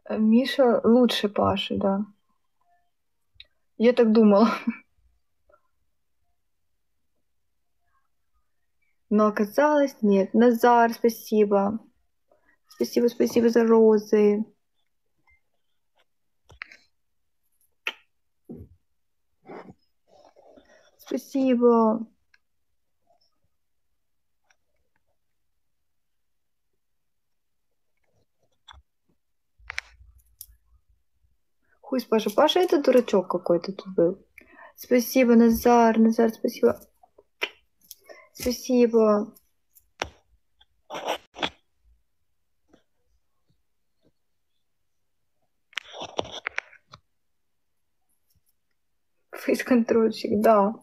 Миша лучше Паши, да. Я так думала. Но оказалось, нет. Назар, спасибо. Спасибо, спасибо за розы. Спасибо. Хуй с Пашей. Паша это дурачок какой-то тут был. Спасибо, Назар. Назар, спасибо. Спасибо. Фейс-контрольщик, да.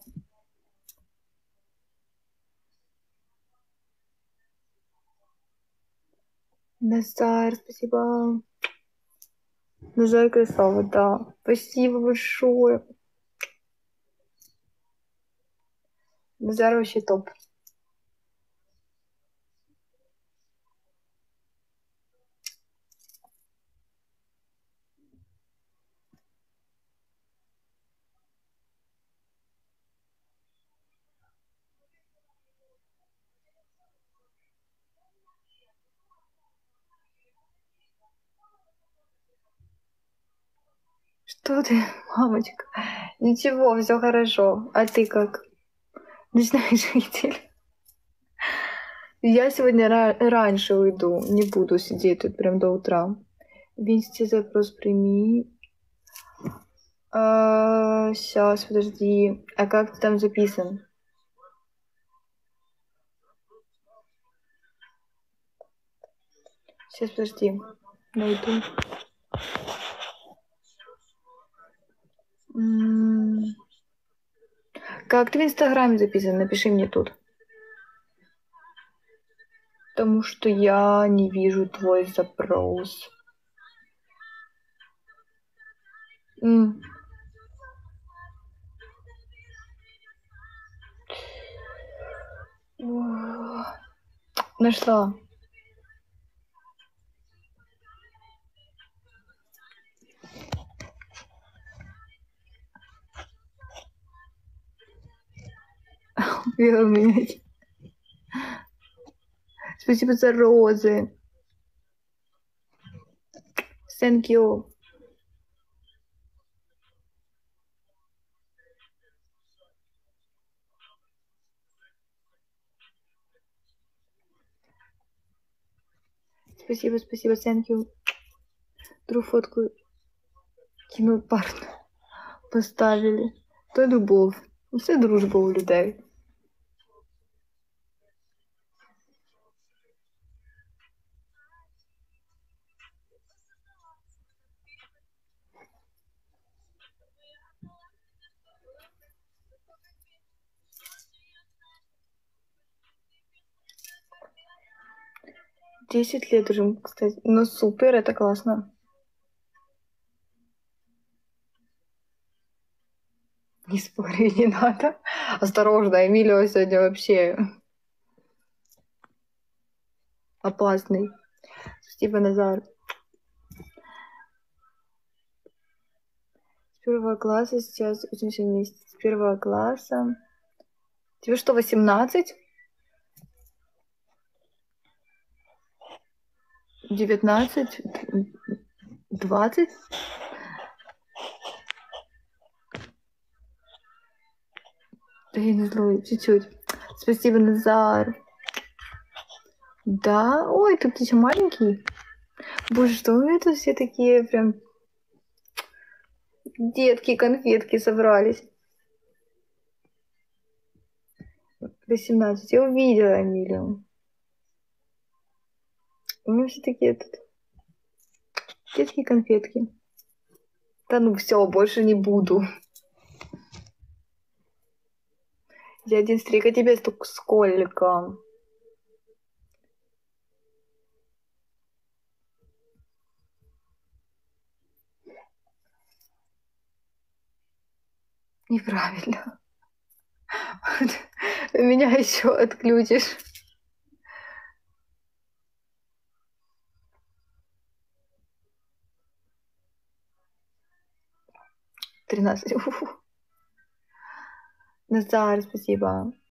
Назар, спасибо. Назар красава, да. Спасибо большое. Назар вообще топ. Что ты, мамочка? Ничего, все хорошо. А ты как? Ночной житель. Я сегодня раньше уйду. Не буду сидеть тут прям до утра. Винсти запрос прими. Сейчас, подожди. А как ты там записан? Сейчас, подожди. Найду. Как ты в Инстаграме записан? Напиши мне тут. Потому что я не вижу твой запрос. М. Нашла. Увидела меня. Спасибо за розы. Thank you. Спасибо, спасибо, thank you. Другу фотку кинув парну. Поставили. То любов. Це дружба у людей. Десять лет уже, кстати. Ну супер, это классно. Не спори, не надо. Осторожно, Эмилио сегодня вообще опасный. Спасибо, Назар. С первого класса сейчас учимся вместе. С первого класса. Тебе что, 18? 19? 20? Да я не знаю, чуть-чуть. Спасибо, Назар. Да, ой, тут еще маленький. Боже, что у меня тут все такие прям детки, конфетки собрались. 18. Я увидела Эмилию. У меня все такие тут детские конфетки. Да ну все, больше не буду. Я один стрик, а тебе столько сколько? Неправильно. Меня еще отключишь. 13. Назар, спасибо.